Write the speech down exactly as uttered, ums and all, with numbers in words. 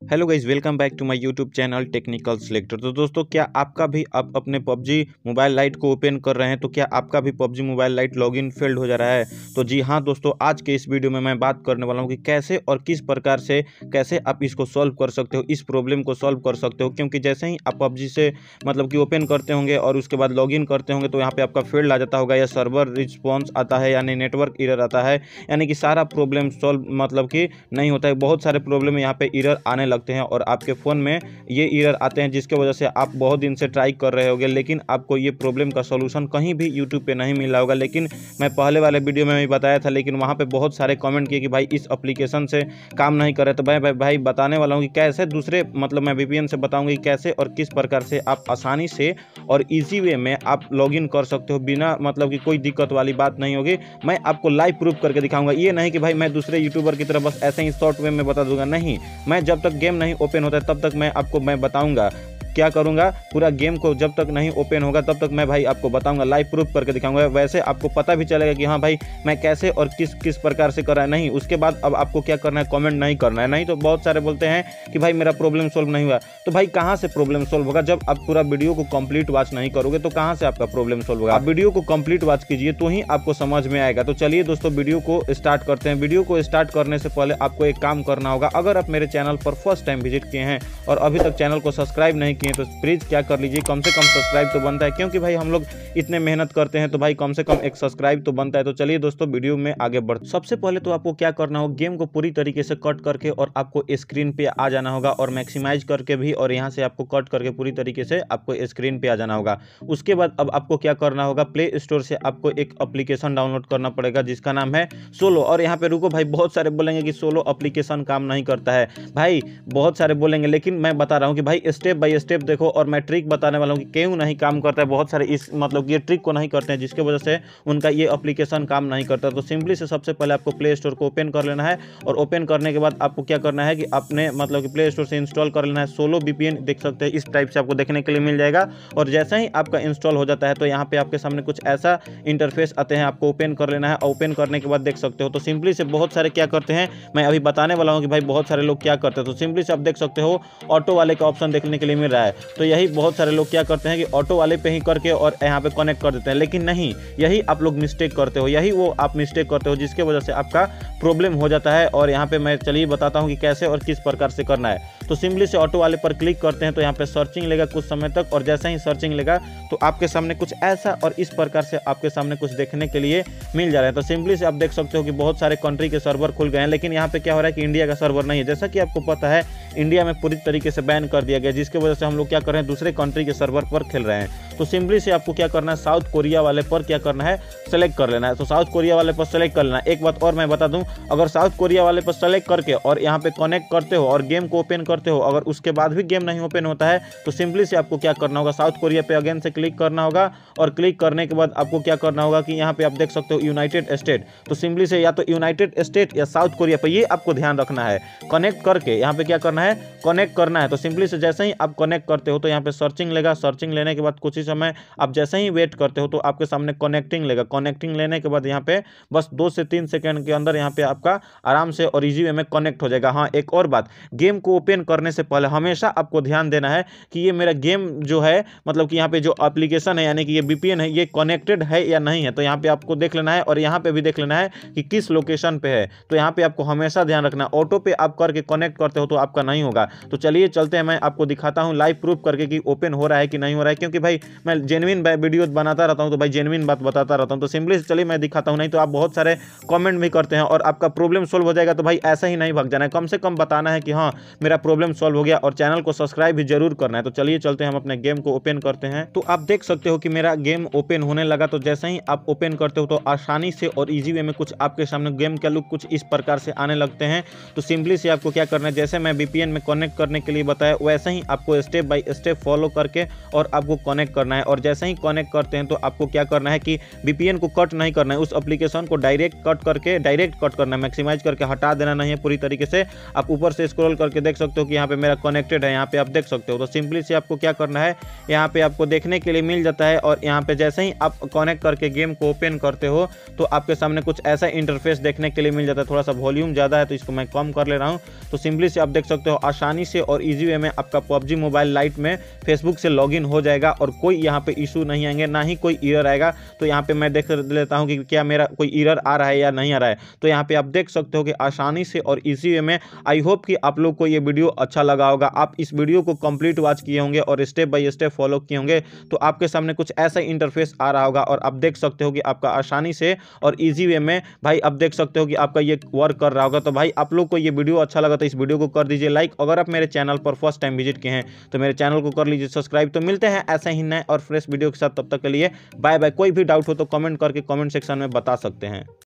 Hello guys, welcome back to my YouTube channel technical selector. तो दोस्तों, क्या आपका भी आप अपने पबजी मोबाइल लाइट को ओपन कर रहे हैं तो क्या आपका भी PUBG mobile lite login failed हो जा रहा है? तो जी हाँ दोस्तों, आज के इस वीडियो में मैं बात करने वाला हूँ कि कैसे और किस प्रकार से कैसे आप इसको सॉल्व कर सकते हो, इस प्रॉब्लम को सॉल्व कर सकते हो। क्योंकि जैसे ही आप पबजी से मतलब कि ओपन करते होंगे और उसके बाद लॉगिन करते होंगे तो यहाँ पे आपका फेल्ड आ जाता होगा, या सर्वर रिस्पॉन्स आता है, यानी नेटवर्क एरर आता है, यानी कि सारा प्रॉब्लम सॉल्व मतलब कि नहीं होता है। बहुत सारे प्रॉब्लम यहाँ पे एरर आने लगते हैं और आपके फ़ोन में ये एरर आते हैं, जिसके वजह से आप बहुत दिन से ट्राई कर रहे होंगे, लेकिन आपको ये प्रॉब्लम का सॉल्यूशन कहीं भी यूट्यूब पे नहीं मिला होगा। लेकिन मैं पहले वाले वीडियो में भी बताया था, लेकिन वहाँ पे बहुत सारे कमेंट किए कि भाई इस एप्लीकेशन से काम नहीं कर रहे। तो भाई भाई भाई बताने वाला हूँ कि कैसे दूसरे मतलब मैं वीपीएन से बताऊँगी कैसे और किस प्रकार से आप आसानी से और ईजी वे में आप लॉगिन कर सकते हो, बिना मतलब कि कोई दिक्कत वाली बात नहीं होगी। मैं आपको लाइव प्रूफ करके दिखाऊंगा। ये नहीं कि भाई मैं दूसरे यूट्यूबर की तरह बस ऐसे ही शॉर्ट वे में बता दूंगा, नहीं। मैं जब तक गेम नहीं ओपन होता है तब तक मैं आपको मैं बताऊंगा क्या करूंगा। पूरा गेम को जब तक नहीं ओपन होगा तब तक मैं भाई आपको बताऊंगा, लाइव प्रूफ करके दिखाऊंगा। वैसे आपको पता भी चलेगा कि हाँ भाई मैं कैसे और किस किस प्रकार से कर रहा है। नहीं, उसके बाद अब आपको क्या करना है, कमेंट नहीं करना है। नहीं तो बहुत सारे बोलते हैं कि भाई मेरा प्रॉब्लम सोल्व नहीं हुआ। तो भाई कहाँ से प्रॉब्लम सोल्व होगा? जब आप पूरा वीडियो को कंप्लीट वॉच नहीं करोगे तो कहाँ से आपका प्रॉब्लम सोल्व होगा? आप वीडियो को कंप्लीट वॉच कीजिए तो ही आपको समझ में आएगा। तो चलिए दोस्तों, वीडियो को स्टार्ट करते हैं। वीडियो को स्टार्ट करने से पहले आपको एक काम करना होगा। अगर आप मेरे चैनल पर फर्स्ट टाइम विजिट किए हैं और अभी तक चैनल को सब्सक्राइब नहीं किए तो प्लीज क्या कर लीजिए, कम से कम सब्सक्राइब तो बनता है, क्योंकि भाई हम लोग इतने मेहनत करते हैं तो भाई कम से कम एक सब्सक्राइब तो बनता है। तो चलिए दोस्तों, वीडियो में आगे बढ़ते। सबसे पहले तो आपको क्या करना होगा, गेम को पूरी तरीके से कट करके और आपको स्क्रीन पे आ जाना होगा, और मैक्सिमाइज करके भी, और यहाँ से आपको कट करके पूरी तरीके से आपको स्क्रीन पे आ जाना होगा। उसके बाद अब आपको क्या करना होगा, प्ले स्टोर से आपको एक एप्लीकेशन डाउनलोड करना पड़ेगा जिसका नाम है सोलो। और यहाँ पे रुको भाई, बहुत सारे बोलेंगे कि सोलो एप्लीकेशन काम नहीं करता है। भाई बहुत सारे बोलेंगे, लेकिन मैं बता रहा हूँ कि भाई स्टेप बाय स्टेप देखो, और मैं ट्रिक बताने वाला हूँ कि क्यों नहीं काम करता है। बहुत सारे इस मतलब ये ट्रिक को नहीं करते हैं, जिसके वजह से उनका ये एप्लीकेशन काम नहीं करता। तो सिंपली से सबसे पहले आपको प्ले स्टोर को ओपन कर लेना है, और ओपन करने के बाद आपको क्या करना है कि अपने मतलब कि प्ले स्टोर से इंस्टॉल कर लेना है सोलो वीपीएन। देख सकते हैं इस टाइप से आपको देखने के लिए मिल जाएगा। और जैसे ही आपका इंस्टॉल हो जाता है तो यहाँ पे आपके सामने कुछ ऐसा इंटरफेस आते हैं, आपको ओपन कर लेना है। ओपन करने के बाद देख सकते हो तो सिंपली से बहुत सारे क्या करते हैं, मैं अभी बताने वाला हूँ कि भाई बहुत सारे लोग क्या करते हैं। तो सिंपली से आप देख सकते हो ऑटो वाले का ऑप्शन देखने के लिए मिल रहा है। तो यही बहुत सारे लोग क्या करते हैं कि ऑटो वाले पे ही करके और यहाँ पे कनेक्ट कर देते हैं, लेकिन नहीं, यही आप लोग मिस्टेक करते हो, यही वो आप मिस्टेक करते हो जिसके वजह से आपका प्रॉब्लम हो जाता है। और यहाँ पे मैं चलिए बताता हूँ कि कैसे और किस प्रकार से करना है। तो सिंपली से ऑटो वाले पर क्लिक करते हैं तो यहाँ पे सर्चिंग लेगा कुछ समय तक, और जैसे ही सर्चिंग लेगा तो आपके सामने कुछ ऐसा और इस प्रकार से आपके सामने कुछ देखने के लिए मिल जा रहा है। तो सिंपली से आप देख सकते हो कि बहुत सारे कंट्री के सर्वर खुल गए हैं, लेकिन यहाँ पे क्या हो रहा है कि इंडिया का सर्वर नहीं है। जैसा कि आपको पता है इंडिया में पूरी तरीके से बैन कर दिया गया, जिसकी वजह से हम लोग क्या कर रहे हैं, दूसरे कंट्री के सर्वर पर खेल रहे हैं। तो सिंपली से आपको क्या करना है, साउथ कोरिया वाले पर क्या करना है, सेलेक्ट कर लेना है। तो साउथ कोरिया वाले पर सेलेक्ट कर लेना है। एक बात और मैं बता दूं, अगर साउथ कोरिया वाले पर सेलेक्ट करके और यहाँ पे कनेक्ट करते हो और गेम को ओपन करते हो, अगर उसके बाद भी गेम नहीं ओपन होता है तो सिंपली से आपको क्या करना होगा, साउथ कोरिया पे अगेन से क्लिक करना होगा। और क्लिक करने के बाद आपको क्या करना होगा कि यहाँ पे आप देख सकते हो यूनाइटेड स्टेट। तो सिंपली से या तो यूनाइटेड स्टेट या साउथ कोरिया पे, ये आपको ध्यान रखना है। कनेक्ट करके यहाँ पे क्या करना है, कनेक्ट करना है। तो सिंपली से जैसे ही आप कनेक्ट करते हो तो यहाँ पे सर्चिंग लेगा। सर्चिंग लेने के बाद कुछ ही समय आप जैसे ही वेट करते हो तो आपके सामने कनेक्टिंग लेगा। कनेक्टिंग लेने के बाद यहाँ पे बस दो से तीन सेकंड के अंदर यहाँ पे आपका आराम से और इजी वे में कनेक्ट हो जाएगा। हाँ, एक और बात, गेम को ओपन करने से पहले हमेशा आपको ध्यान देना है कि ये मेरा गेम जो है मतलब कि यहाँ पे जो एप्लीकेशन है यानी कि ये वीपीएन है, ये कनेक्टेड है या नहीं है। तो यहाँ पे आपको देख लेना है, और यहाँ पे भी देख लेना है कि किस लोकेशन पे है। तो यहाँ पे आपको हमेशा ध्यान रखना है। ऑटो पे आप करके कनेक्ट करते हो तो आपका नहीं होगा। तो चलिए चलते हैं, मैं आपको दिखाता हूँ लाइव प्रूफ करके कि ओपन हो रहा है कि नहीं हो रहा है, क्योंकि भाई मैं जेन्युइन वीडियो बनाता रहता हूं तो भाई जेन्युइन बात बताता रहता हूं। तो सिंपली से चलिए मैं दिखाता हूं, नहीं तो आप बहुत सारे कमेंट भी करते हैं और आपका प्रॉब्लम सोल्व हो जाएगा। तो भाई ऐसा ही नहीं भाग जाना है, कम से कम बताना है कि हाँ मेरा प्रॉब्लम सोल्व हो गया, और चैनल को सब्सक्राइब भी जरूर करना है। तो चलिए चलते हैं, हम अपने गेम को ओपन करते हैं। तो आप देख सकते हो कि मेरा गेम ओपन होने लगा। तो जैसे ही आप ओपन करते हो तो आसानी से और ईजी वे में कुछ आपके सामने गेम का लुक कुछ इस प्रकार से आने लगते हैं। तो सिंपली से आपको क्या करना है, जैसे मैं वीपीएन में कनेक्ट करने के लिए बताया वैसे ही आपको step step by step follow करके और आपको कनेक्ट करना है। और जैसे ही कनेक्ट करते हैं तो आपको क्या करना है कि वीपीएन को कट नहीं करना है, उस एप्लीकेशन को डायरेक्ट कट करके डायरेक्ट कट करना है, मैक्सिमाइज करके हटा देना नहीं है पूरी तरीके से। आप ऊपर से स्क्रॉल करके देख सकते हो कि यहाँ पे मेरा कनेक्टेड है, यहाँ पे आप देख सकते हो। तो सिंपली से आपको क्या करना है, यहाँ पे आपको देखने के लिए मिल जाता है। और यहाँ पे जैसे ही आप कनेक्ट करके गेम को ओपन करते हो तो आपके सामने कुछ ऐसा इंटरफेस देखने के लिए मिल जाता है। थोड़ा सा वॉल्यूम ज़्यादा है तो इसको मैं कम कर ले रहा हूँ। तो सिंपली से आप देख सकते हो आसानी से और इजी वे में आपका पबजी मोबाइल लाइट में फेसबुक से लॉगिन हो जाएगा और कोई यहाँ पे इशू नहीं आएंगे, ना ही कोई एरर आएगा। तो यहाँ पे मैं देख लेता हूँ कि क्या मेरा कोई एरर आ रहा है या नहीं आ रहा है। तो यहाँ पे आप देख सकते हो कि आसानी से और इजी वे में। आई होप कि आप लोग को ये वीडियो अच्छा लगा होगा। आप इस वीडियो को कंप्लीट वॉच किए होंगे और स्टेप बाय स्टेप फॉलो किए होंगे तो आपके सामने कुछ ऐसा इंटरफेस आ रहा होगा और आप देख सकते हो कि आपका आसानी से और इजी वे में भाई आप देख सकते हो कि आपका ये वर्क कर रहा होगा। तो भाई आप लोग को ये वीडियो अच्छा लगा तो इस वीडियो को कर दीजिए लाइक। अगर आप मेरे चैनल पर फर्स्ट टाइम विजिट किए हैं तो मेरे चैनल को कर लीजिए सब्सक्राइब। तो मिलते हैं ऐसे ही नए और फ्रेश वीडियो के साथ, तब तक के लिए बाय बाय। कोई भी डाउट हो तो कमेंट करके कमेंट सेक्शन में बता सकते हैं।